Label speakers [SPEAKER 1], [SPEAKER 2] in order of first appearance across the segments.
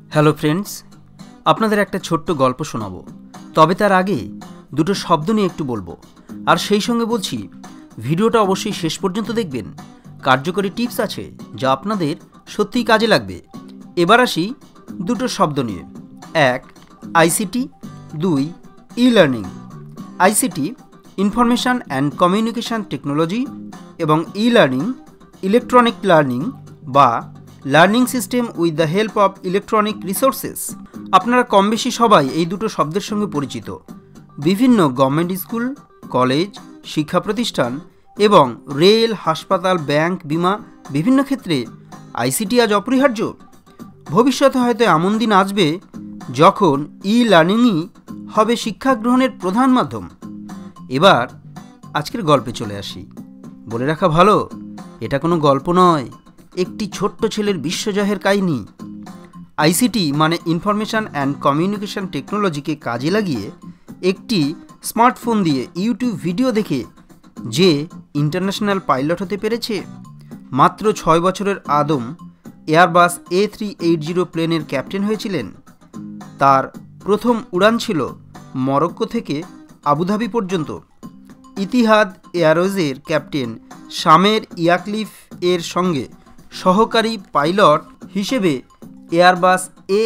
[SPEAKER 1] Hello friends, আপনাদের একটা ছোট্ট গল্প শোনাবো। তবে তার আগে দুটো শব্দ নিয়ে একটু বলবো, আর সেই সঙ্গে বলছি ভিডিওটা অবশ্যই শেষ পর্যন্ত দেখবেন। কার্যকরী টিপস আছে যা আপনাদের সত্যিই কাজে লাগবে। এবার আসি দুটো শব্দ নিয়ে। এক, আইসিটি। দুই, E learning. ICT information and communication technology এবং ই লার্নিং ইলেকট্রনিক লার্নিং বা learning system with the help of electronic resources. আপনারা কম বেশি সবাই এই দুটো শব্দের সঙ্গে পরিচিত। বিভিন্ন গভর্নমেন্ট স্কুল, কলেজ, শিক্ষা প্রতিষ্ঠান এবং রেল, হাসপাতাল, ব্যাংক, বিমা বিভিন্ন ক্ষেত্রে আইসিটি আজ অপরিহার্য। ভবিষ্যতে হয়তো এমন দিন আসবে যখন ই লার্নিংই হবে শিক্ষা গ্রহণের প্রধান মাধ্যম। এবার আজকের গল্পে চলে আসি। বলে রাখা ভালো, এটা কোনো গল্প নয়, একটি ছোট্ট ছেলের বিশ্বজয়ের কাহিনী। আইসিটি মানে ইনফরমেশান অ্যান্ড কমিউনিকেশান টেকনোলজিকে কাজে লাগিয়ে একটি স্মার্টফোন দিয়ে ইউটিউব ভিডিও দেখে যে ইন্টারন্যাশনাল পাইলট হতে পেরেছে। মাত্র 6 বছরের আদম এয়ারবাস A380 প্লেনের ক্যাপ্টেন হয়েছিলেন। তার প্রথম উড়ান ছিল মরক্কো থেকে আবুধাবি পর্যন্ত। ইতিহাদ এয়ারওয়েজের ক্যাপ্টেন সামের ইয়াকলিফ এর সঙ্গে সহকারী পাইলট হিসেবে এয়ারবাস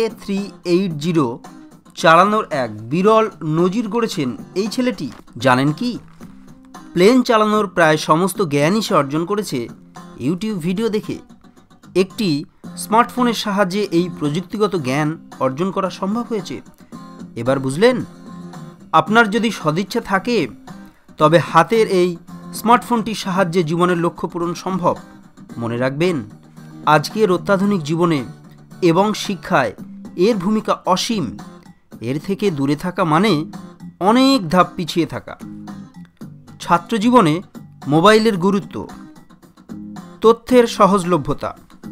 [SPEAKER 1] A380 চালানোর এক বিরল নজির গড়েছেন এই ছেলেটি। জানেন কি, প্লেন চালানোর প্রায় সমস্ত জ্ঞানই সে অর্জন করেছে ইউটিউব ভিডিও দেখে। একটি স্মার্টফোনের সাহায্যে এই প্রযুক্তিগত জ্ঞান অর্জন করা সম্ভব হয়েছে। এবার বুঝলেন? আপনার যদি সদিচ্ছা থাকে তবে হাতের এই স্মার্টফোনটির সাহায্যে জীবনের লক্ষ্য পূরণ সম্ভব। মনে রাখবেন, আজকের অত্যাধুনিক জীবনে এবং শিক্ষায় এর ভূমিকা অসীম। এর থেকে দূরে থাকা মানে অনেক ধাপ পিছিয়ে থাকা। ছাত্র জীবনে মোবাইলের গুরুত্ব, তথ্যের সহজলভ্যতা।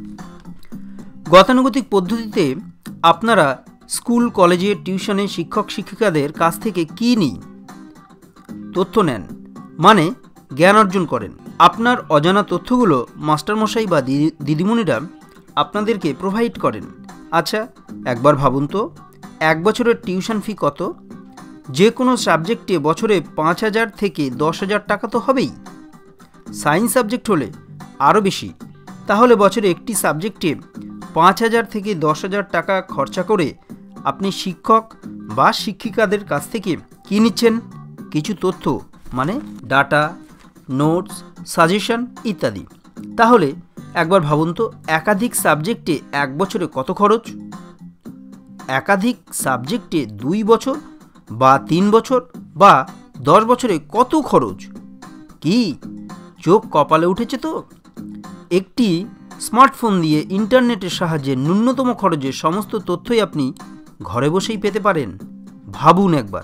[SPEAKER 1] গতানুগতিক পদ্ধতিতে আপনারা স্কুল, কলেজে, টিউশনে শিক্ষক শিক্ষিকাদের কাছ থেকে কী নিন? তথ্য নেন, মানে জ্ঞান অর্জন করেন। আপনার অজানা তথ্যগুলো মাস্টারমশাই বা দিদিমণিরা আপনাদেরকে প্রোভাইড করেন। আচ্ছা, একবার ভাবুন তো, 1 বছরের টিউশন ফি কত? যে কোনো সাবজেক্টে বছরে 5,000 থেকে 10,000 টাকা তো হবেই। সায়েন্স সাবজেক্ট হলে আরও বেশি। তাহলে বছরে একটি সাবজেক্টে 5,000 থেকে 10,000 টাকা খরচা করে আপনি শিক্ষক বা শিক্ষিকাদের কাছ থেকে কী নিচ্ছেন? কিছু তথ্য, মানে ডাটা, নোটস, সাজেশন ইত্যাদি। তাহলে একবার ভাবুন তো, একাধিক সাবজেক্টে 1 বছরে কত খরচ? একাধিক সাবজেক্টে 2 বছর বা 3 বছর বা 10 বছরে কত খরচ? কি চোখ কপালে উঠেছে তো? একটি স্মার্টফোন দিয়ে ইন্টারনেটের সাহায্যে ন্যূনতম খরচে সমস্ত তথ্যই আপনি ঘরে বসেই পেতে পারেন। ভাবুন একবার।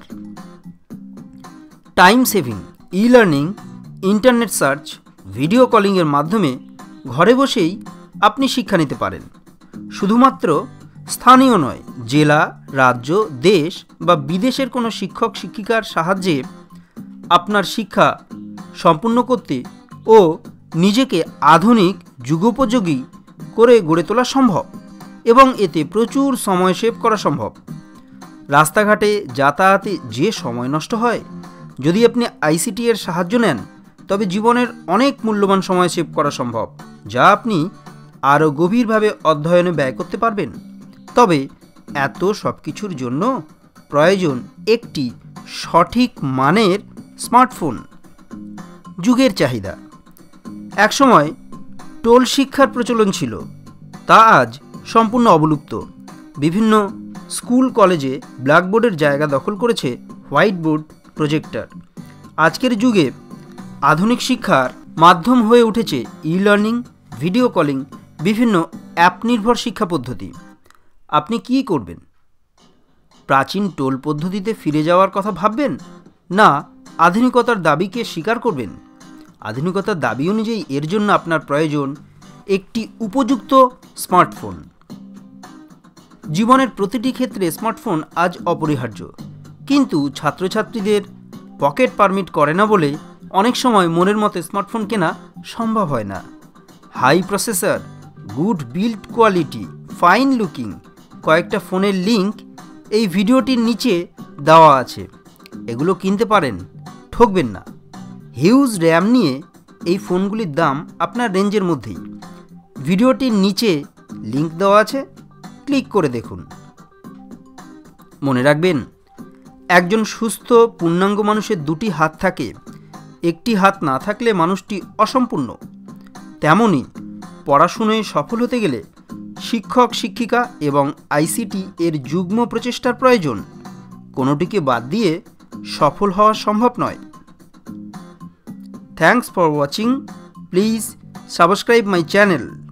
[SPEAKER 1] Time saving, E learning, internet search, video কলিংয়ের মাধ্যমে ঘরে বসেই আপনি শিক্ষা নিতে পারেন। শুধুমাত্র স্থানীয় নয়, জেলা, রাজ্য, দেশ বা বিদেশের কোনো শিক্ষক শিক্ষিকার সাহায্যে আপনার শিক্ষা সম্পূর্ণ করতে ও নিজেকে আধুনিক যুগোপযোগী করে গড়ে তোলা সম্ভব, এবং এতে প্রচুর সময় সেভ করা সম্ভব। রাস্তাঘাটে যাতায়াতে যে সময় নষ্ট হয়, যদি আপনি আইসিটি এর সাহায্য নেন তবে জীবনের অনেক মূল্যবান সময় সেভ করা সম্ভব, যা আপনি আরও গভীরভাবে অধ্যয়নে ব্যয় করতে পারবেন। তবে এত সব কিছুর জন্য প্রয়োজন একটি সঠিক মানের স্মার্টফোন। যুগের চাহিদা। একসময় টোল শিক্ষার প্রচলন ছিল, তা আজ সম্পূর্ণ অবলুপ্ত। বিভিন্ন স্কুল, কলেজে ব্ল্যাকবোর্ডের জায়গা দখল করেছে হোয়াইট বোর্ড, প্রজেক্টর। আজকের যুগে আধুনিক শিক্ষার মাধ্যম হয়ে উঠেছে ই লার্নিং, ভিডিও কলিং, বিভিন্ন অ্যাপ নির্ভর শিক্ষা পদ্ধতি। আপনি কি করবেন? প্রাচীন টোল পদ্ধতিতে ফিরে যাওয়ার কথা ভাববেন, না আধুনিকতার দাবিকে স্বীকার করবেন? আধুনিকতার দাবি অনুযায়ী এর জন্য আপনার প্রয়োজন একটি উপযুক্ত স্মার্টফোন। জীবনের প্রতিটি ক্ষেত্রে স্মার্টফোন আজ অপরিহার্য, কিন্তু ছাত্রছাত্রীদের পকেট পারমিট করে না বলে অনেক সময় মনের মতো স্মার্টফোন কেনা সম্ভব হয় না। High processor, good build quality, fine looking, কয়েকটা ফোনের লিঙ্ক এই ভিডিওটির নিচে দেওয়া আছে, এগুলো কিনতে পারেন, ঠকবেন না। হিউজ র্যাম নিয়ে এই ফোনগুলির দাম আপনার রেঞ্জের মধ্যেই। ভিডিওটির নিচে লিঙ্ক দেওয়া আছে, ক্লিক করে দেখুন। মনে রাখবেন, একজন সুস্থ পূর্ণাঙ্গ মানুষের দুটি হাত থাকে, একটি হাত না থাকলে মানুষটি অসম্পূর্ণ। তেমনই পড়াশুনোয় সফল হতে গেলে শিক্ষক শিক্ষিকা এবং আইসিটি এর যুগ্ম প্রচেষ্টার প্রয়োজন। কোনোটিকে বাদ দিয়ে সফল হওয়া সম্ভব নয়। Thanks for watching. Please subscribe my channel.